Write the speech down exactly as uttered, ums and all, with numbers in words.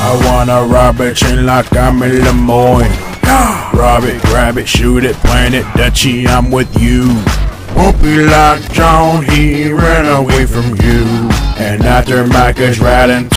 I wanna rob a chain like I'm in Lemoyne. Rob it, grab it, shoot it, plant it, Dutchie, I'm with you. Won't be like John, he ran away from you. And after Micah's riding